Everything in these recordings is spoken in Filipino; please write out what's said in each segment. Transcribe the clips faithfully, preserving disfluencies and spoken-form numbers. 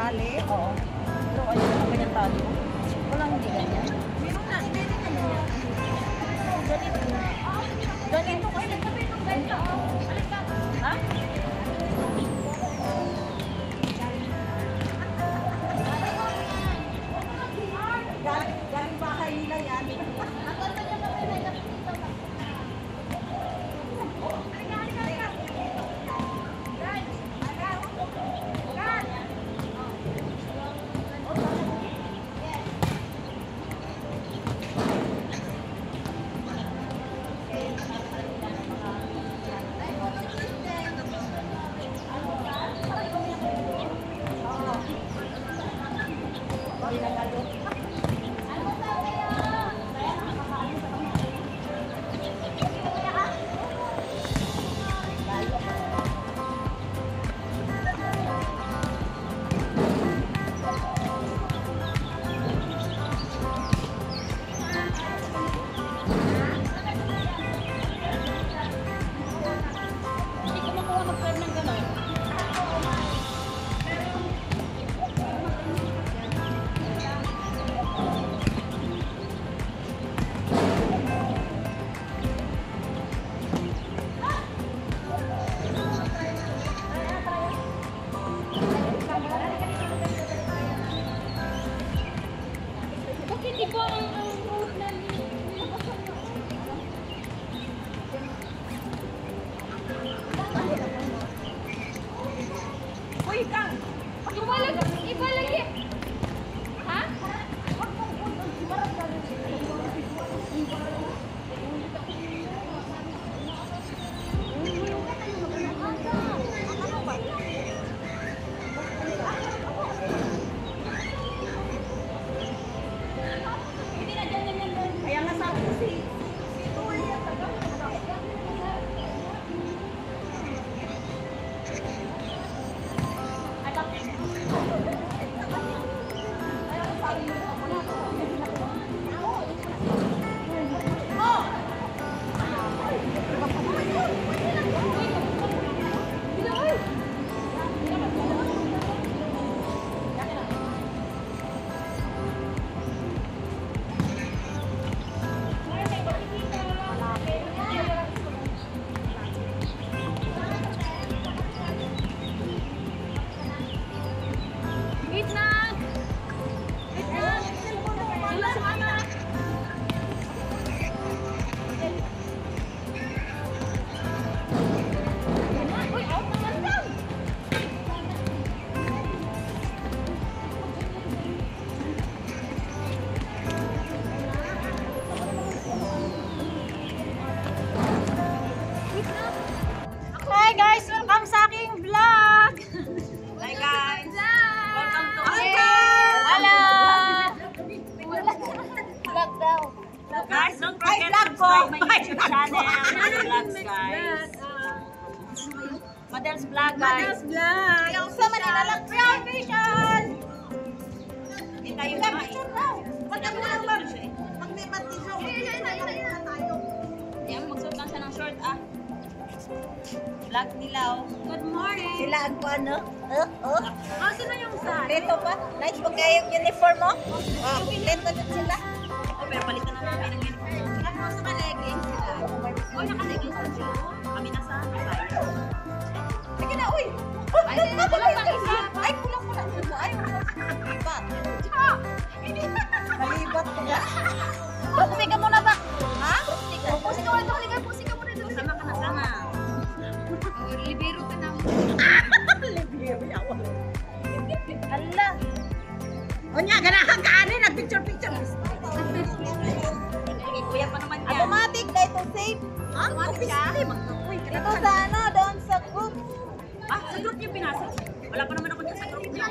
Tali? Oo. Pero ayun na ganyan tali. Walang hindi ganyan. Meron na, hindi rin ano yan. Ganito. Ganito kasi. Ha? Galing, galing bahay nila yan. Hi guys! Welcome sa aking vlog! Hi guys! Welcome to our Hello! Vlog daw. Guys, don't forget to subscribe my YouTube channel. Vlogs guys. Model's Vlog guys. Model's Vlog. Yung sa Manila lang official. Hindi tayo na picture daw. Pag mo lang ba? Pag may batisyo. Hindi mo magsuot lang siya ng short ah. Vlog nila oh. Good morning. Sila ang ano? Oh, oh. Oh, sino yung sa? Dito pa. Nice pag kayo yung uniform mo. Oh, dito din sila. Oh, pero palitan na namin ng uniform. Lahat mo sa ka-leggings sila. Oh, naka-leggings na siya. Kami na sa bahay. Sige na, uy! Ay, kulang lang isa. Ay, kulang kulang. Ay, kalibat. Kalibat ko na. Pusi ka muna ba? Ha? Pusi ka muna. Halika, pusi ka muna. Sama ka na, sama. Libero ka na. Libero yawa. Hala. O niya, ganahan ka ani. Nag-picture-picture. Kuya pa naman yan. Automatic na ito safe. Ha? Automatic ka? Ito sa ano, doon sa group. Ah, sa group niyo pinasa? Wala pa naman ako dyan sa group niyo.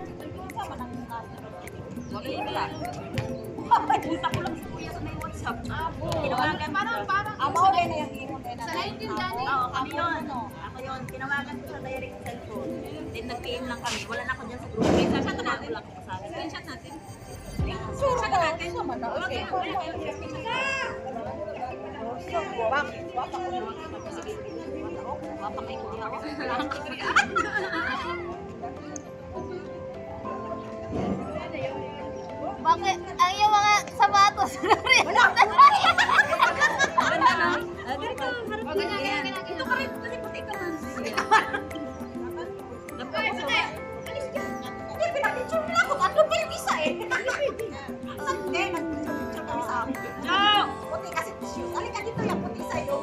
Wala yung wala. Kita ko lang si Kuya sa may WhatsApp. Tinawagan ko. Parang, parang. Amo, okay na yung imo. Sa naintindihan eh. Oo, kami yun. Ako yun. Tinawagan ko sa direct cellphone. Then nag-P M lang kami. Wala na ako dyan sa group. Screenshot natin. Screenshot natin. Screenshot natin. Okay. Wap, wap ako naman. Wap ako naman. Bakit? Ang yung mga sapatos. Wala. Ganda na. Ah, ganito, harap O, mo. ganyan, Ayan. ganyan, ganyan. Ito ka rin, kasi puti ka man. Ay, puti. Alis ka. Hindi, pinapicture nila ako. Tatlo pa yung isa eh. Saan? Hindi, nag-picture kami sa akin. No! Puti kasi shoes. Alika dito yung puti sa'yo.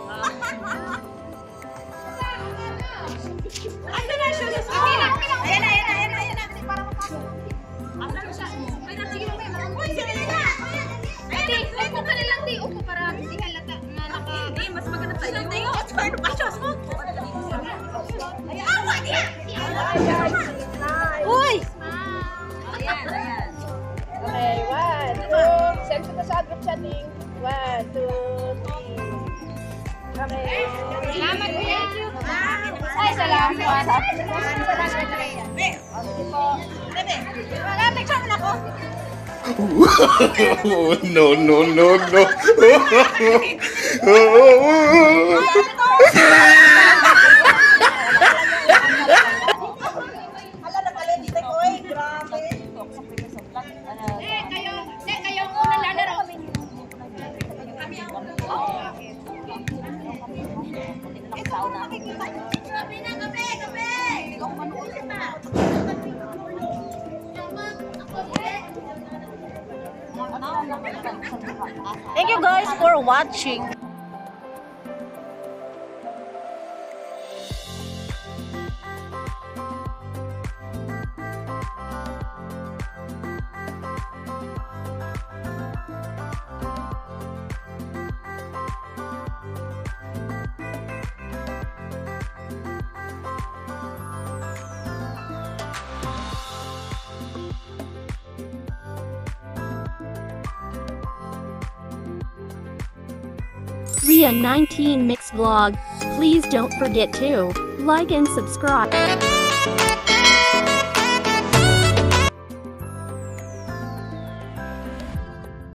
Asa na shoes mo? Okay lang, okay lang. Ayan na, ayan na, ayan na, ayan na. Para mapasok. Asa na shoes mo? May sige mo, may marami. Uy, sige na! Ate, upo ka na lang, di. Upo para hindi halata na naka... Hindi, mas maganda tayo. Sino tayo? Ano ba shoes mo? Ay, awa niya! Uy! Ayan, ayan. Okay, one, two. Send to the sa group chatting. One, two, three. Okay. Salamat, kuya. Ay, salamat. Wala, picture mo na ako. no, no, no, no. Ala na pala dito ko eh. Grabe. Eh, kayo, eh, kayo ang unang lalaro. Kape na, kape, kape. Hindi ko manuot pa. Thank you guys for watching. Ria nineteen Mix Vlog. Please don't forget to like and subscribe.